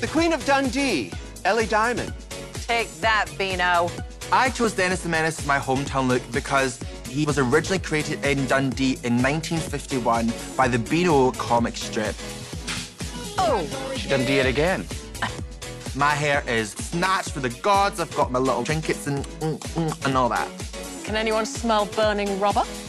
The Queen of Dundee, Ellie Diamond. Take that, Beano. I chose Dennis the Menace as my hometown look because he was originally created in Dundee in 1951 by the Beano comic strip. Oh. She Dundee it again. My hair is snatched for the gods. I've got my little trinkets and all that. Can anyone smell burning rubber?